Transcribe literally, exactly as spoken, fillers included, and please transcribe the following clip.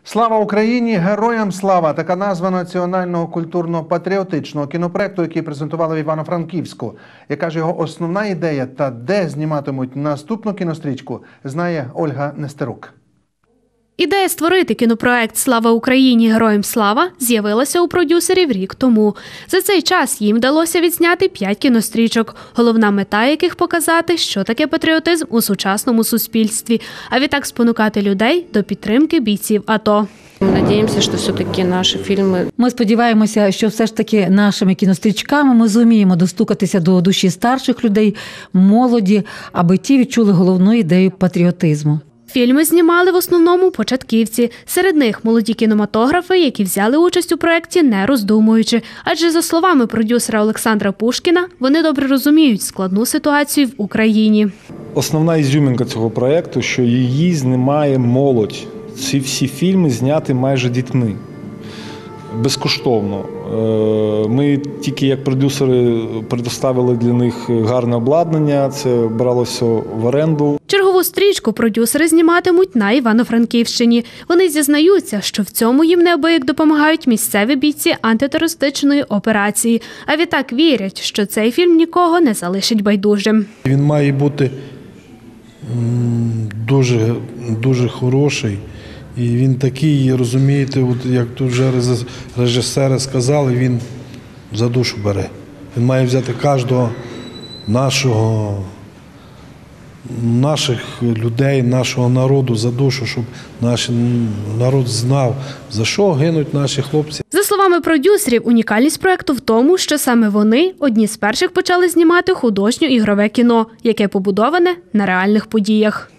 Слава Україні! Героям слава! Така назва національного культурно-патріотичного кінопроекту, який презентували в Івано-Франківську. Яка ж його основна ідея та де зніматимуть наступну кінострічку, знає Ольга Нестерук. Ідея створити кінопроект «Слава Україні! Героям слава» з'явилася у продюсерів рік тому. За цей час їм вдалося відзняти п'ять кінострічок, головна мета яких – показати, що таке патріотизм у сучасному суспільстві, а відтак спонукати людей до підтримки бійців АТО. Ми сподіваємося, що все-таки наші фільми... Ми сподіваємося, що все ж таки нашими кінострічками ми зуміємо достукатися до душі старших людей, молоді, аби ті відчули головну ідею патріотизму. Фільми знімали в основному початківці. Серед них молоді кінематографи, які взяли участь у проєкті не роздумуючи. Адже, за словами продюсера Олександра Пушкіна, вони добре розуміють складну ситуацію в Україні. Основна ізюмінка цього проєкту, що її знімає молодь. Ці всі фільми зняті майже дітьми. Безкоштовно. Ми тільки як продюсери предоставили для них гарне обладнання, це бралося в оренду. Чергову стрічку продюсери зніматимуть на Івано-Франківщині. Вони зізнаються, що в цьому їм неабияк допомагають місцеві бійці антитерористичної операції. А відтак вірять, що цей фільм нікого не залишить байдужим. Він має бути дуже, дуже хороший. І він такий, розумієте, от як тут вже режисери сказали, він за душу бере. Він має взяти кожного нашого, наших людей, нашого народу за душу, щоб наш народ знав, за що гинуть наші хлопці. За словами продюсерів, унікальність проєкту в тому, що саме вони одні з перших почали знімати художньо-ігрове кіно, яке побудоване на реальних подіях.